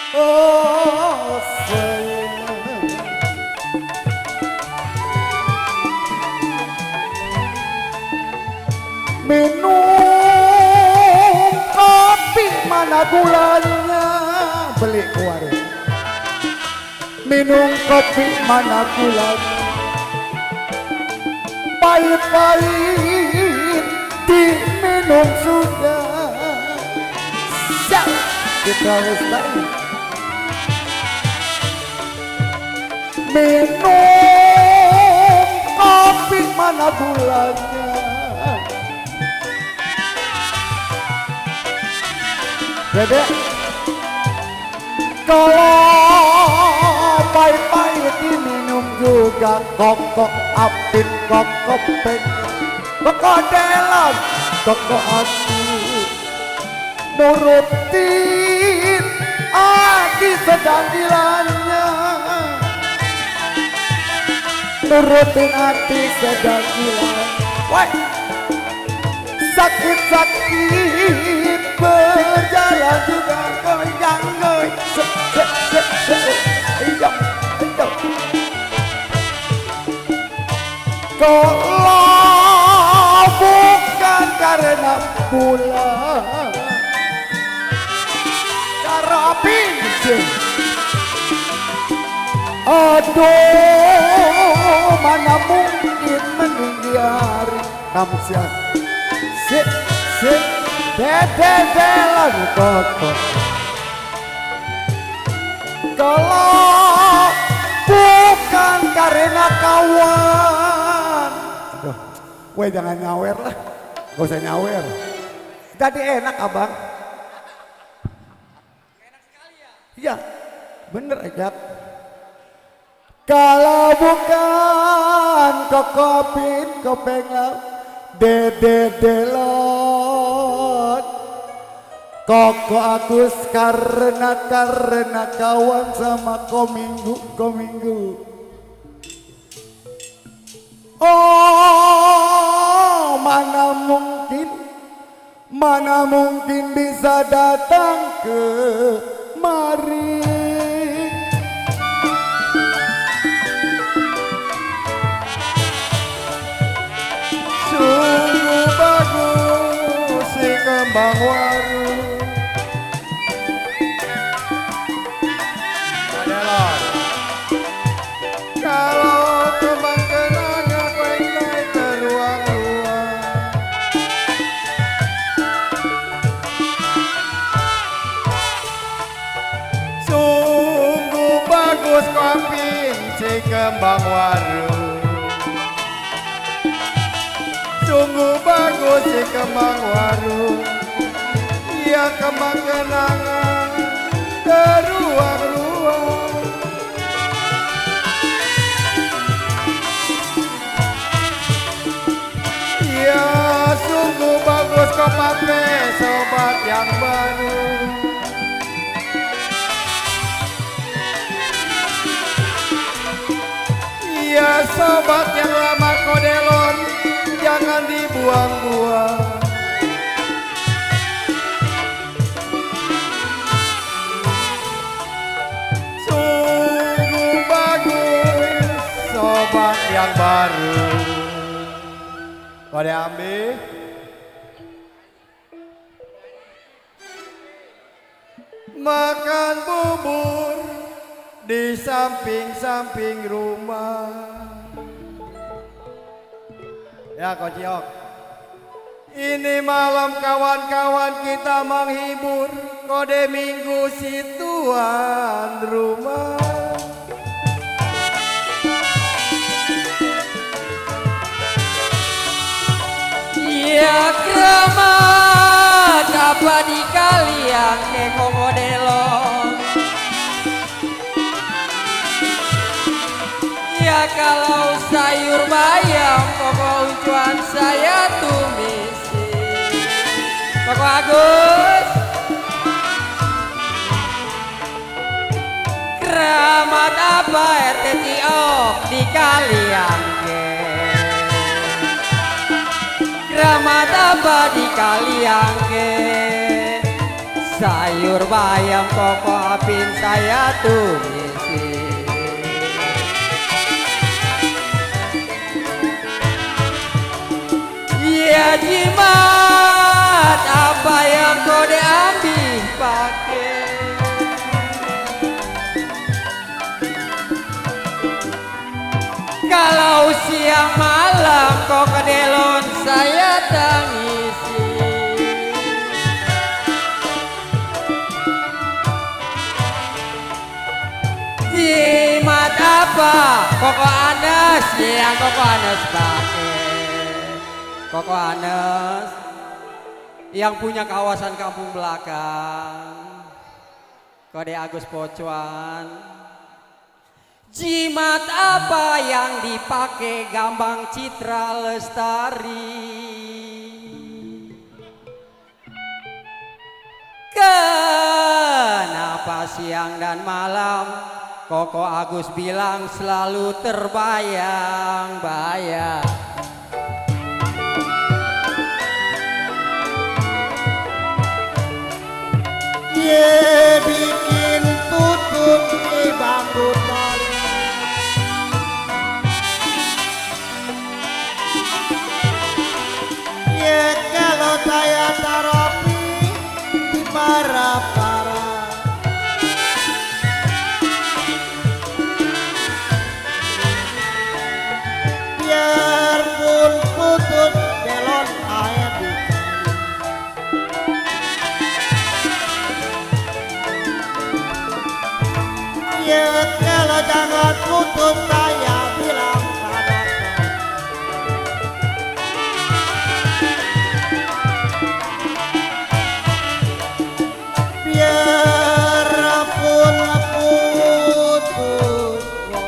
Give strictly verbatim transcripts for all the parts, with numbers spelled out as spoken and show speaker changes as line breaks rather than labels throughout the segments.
Oh sayang, minum kopi mana gulanya, beli ke warung. Minum kopi mana gulanya, pahit-pahit diminum sudah. Siap kita lestari. Minum kopi mana gulanya, Dedek, kalau pahit-pahit diminum juga, kokok apit, kokok pek, kokok delan, kokok hati, nurutin hati sedang gilanya, nurutin hati sedang gilanya. Woi, sakit-sakit berjalan juga goyang goy, se se se se, ayo ayo. Kalau bukan karena pulang, cara pinjam, aduh mana mungkin menghindari kamsian. Sit sit dedelan kokok. Kalau bukan karena kawan, aduh, gue jangan nyawer lah, gak usah nyawer. Tadi enak abang. Enak sekali ya? Iya, bener aja. Kalau bukan kokopin kopenglau, dede delot, koko agus karena karena kawan sama kominggu kominggu. Oh mana mungkin, mana mungkin bisa datang ke mari. Sungguh bagus si kembang waru. Kalau kembang kenanga pengai teruang-ruang, sungguh bagus kopi si kembang waru. Sungguh bagus si kembang waru, ya kembang kenangan teruang-ruang. Ya sungguh bagus kau pakai sobat yang baru. Ya sobat yang lama kau delon, jangan dibuang-buang. Sungguh bagus sobat yang baru. Kau diambil. Makan bubur di samping-samping rumah. Ya Ko Ciok, ini malam kawan-kawan kita menghibur, kode minggu si tuan rumah.
Ya keramat apa di kalian neko modelon. Ya kalau sayur bayam pokok uncuan saya tumisi. Pokok Agus keramat apa R T Ciok di kalian ke. Keramat apa di kalian ke. sayur bayam koko apin saya tumisi. Ya jimat apa yang kau diambil pakai, kalau siang malam kau kedelon saya tangisi. Jimat apa koko anes yang koko anes pakai, koko anes yang punya kawasan kampung belakang kode Agus Pocuan. Jimat apa yang dipakai Gambang Citra Lestari, kenapa siang dan malam Koko Agus bilang selalu terbayang-bayang.
Ye bikin tutup di bambu tali, ye kalau saya terapi di para-para, biarpun putus belon air di ya kalau jangan putus saya bilang padamu, biarpun putus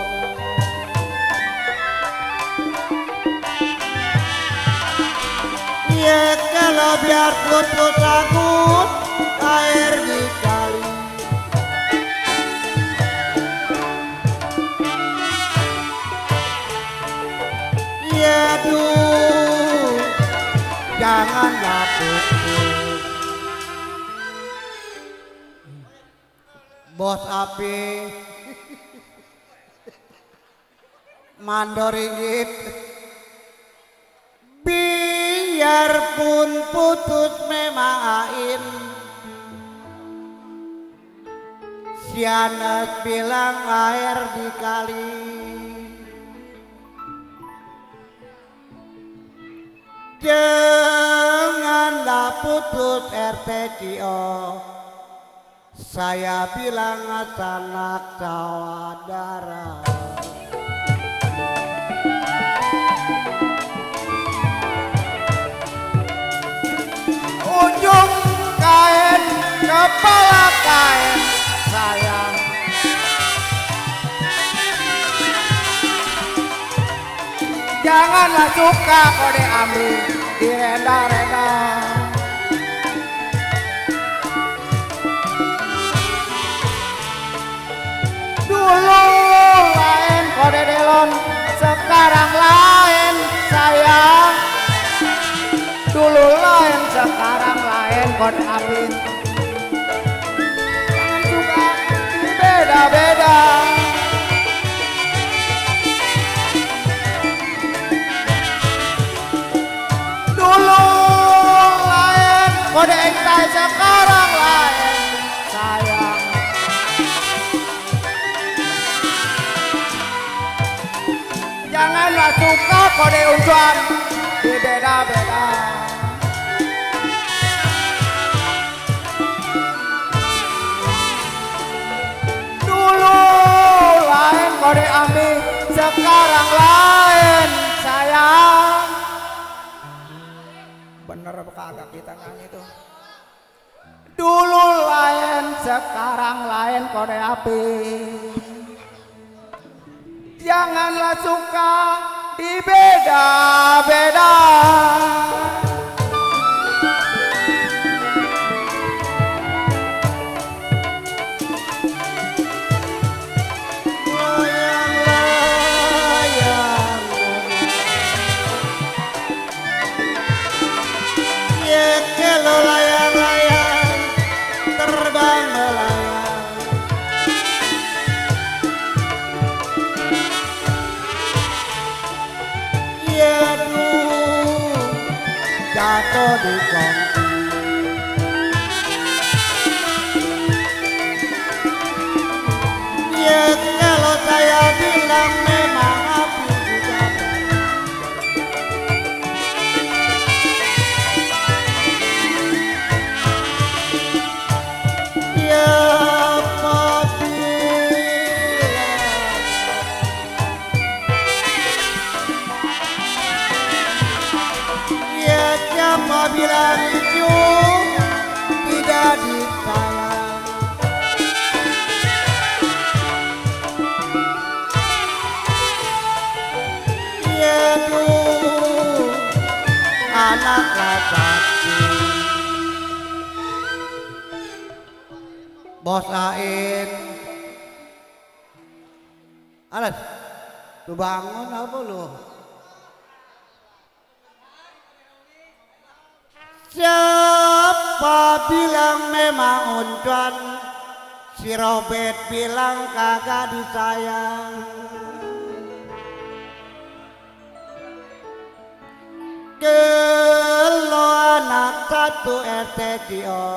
ya kalau biar putus takut air di kali. Aduh, janganlah putus. Bos api mandoringgit, biarpun putus memang ain, sianes bilang air di kali. Janganlah putus R T C O, saya bilang sanak saudara. Ujung kain kepala kain sayang, janganlah suka kau diambil direda-reda. Dulu lain kode delon, sekarang lain sayang. Dulu lain, sekarang lain kode apin. Jangan suka beda-beda. Dulu lain kode engtai, sekarang lain sayang. Janganlah suka kode unjuan di beda-beda. Dulu lain kode ambil, sekarang lain sayang. Bener apa kagak kita nyanyi tuh? Dulu lain, sekarang lain kode api. Janganlah suka di beda-beda. Layang-layang, ya kalau layang-layang bilang melayang. Yeduh jatuh di kongsi. Ya kalau saya bilang memang api juga. Ya apabila itu tidak disayang. Yeduh anak laki-laki. Bos Ain Alan, lu bangun apa lu? Siapa bilang memang uncuan, si Robert bilang kagak disayang. Kalau anak satu R T Cio,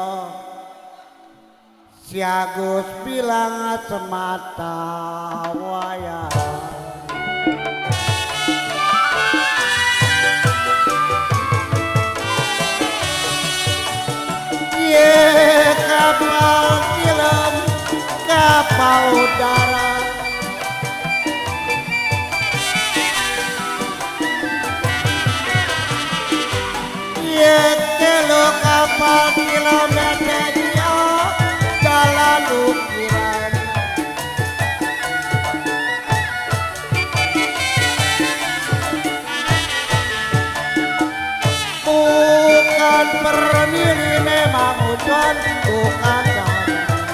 si Agus bilang semata wayang. Ye kapal film, kapal udara. Ye kelo kapal film dia jalan ukiran. Bukan permili memang hujan, bukan jalan.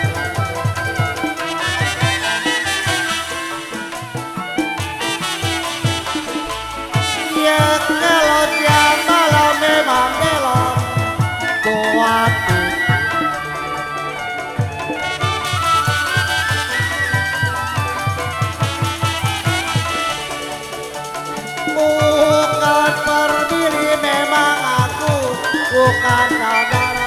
Ya kalau siang malam memang belok kuat. Bukan perdiri memang aku, bukan saudara.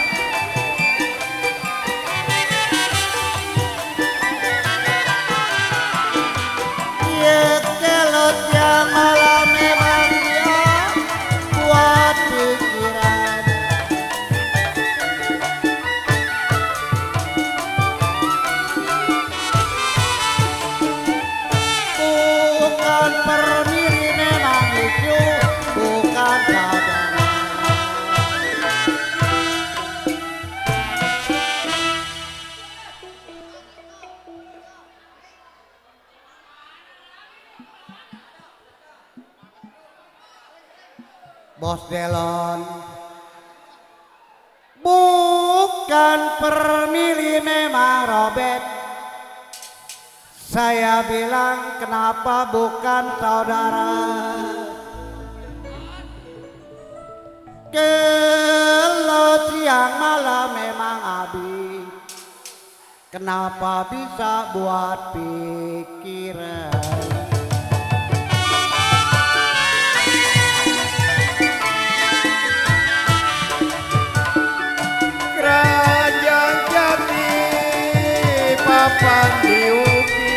Ya kalau siang malam memang dia buat pikiran. Bukan perdiri memang itu, bukan saudara. Bos Delon, bukan permili memang Robert. Saya bilang kenapa bukan saudara. Kalau siang malam memang abi, kenapa bisa buat pikiran.
Kerajaan Jati papan diuki,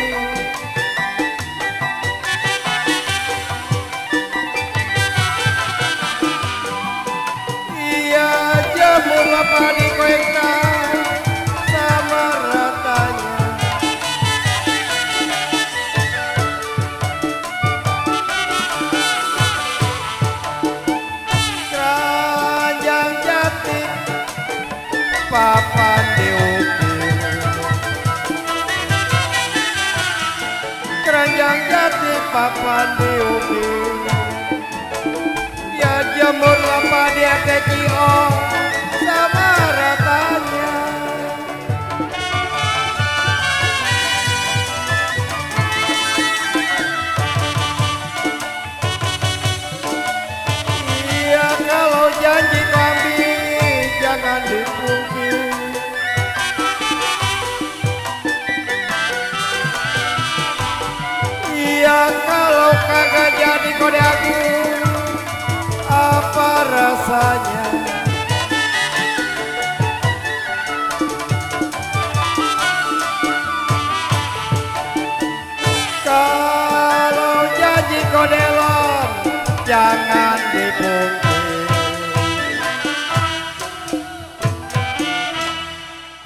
iya jamur apa dikoekkan sama ratanya. Kerajaan Jati papan diuki, Keranjang Jati papan diuki. Ya jamur apa dia Cio sama ratanya. Iya kalau janji kambing jangan dipungkiri.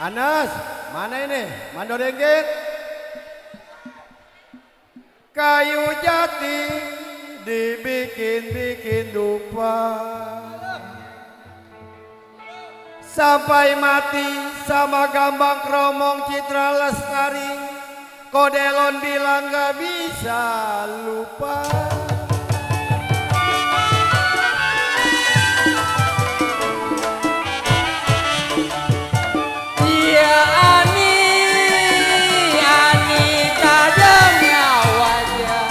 Anas, mana ini? Mandor Enggit. Kayu jati dibikin-bikin dupa, sampai mati sama Gambang Kromong Citra Lestari. Kodelon bilang gak bisa lupa.
Iya Ani, Ani tajamnya wajah,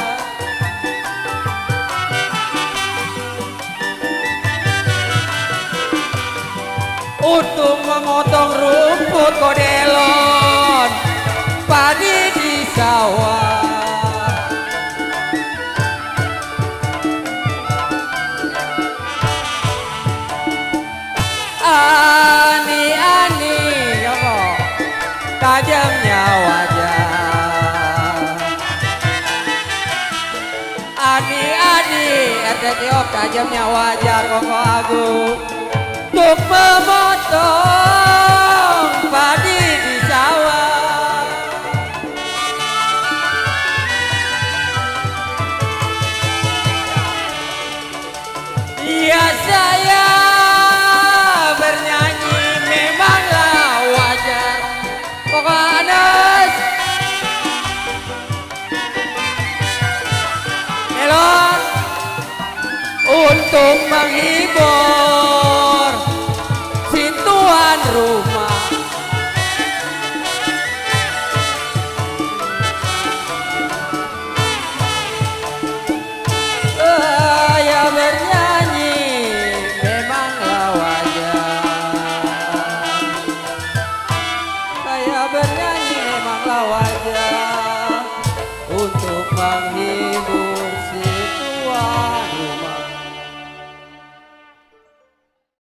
untuk memotong rumput kodelon padi di sawah. Ani, Ani, oh, tajamnya wajah. Ani, Ani, R T T O tajamnya wajah Koko Agung, untuk memotong padi di sawah. Iya saya bernyanyi memanglah wajar. Koko Anas melon untuk menghibur si tuan rumah. Saya bernyanyi memanglah wajar. Saya bernyanyi memanglah wajar.